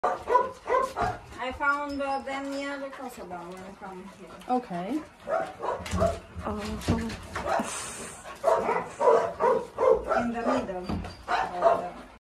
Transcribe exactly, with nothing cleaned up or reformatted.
I found uh, them near the Kosovo when I come here. Okay. Oh.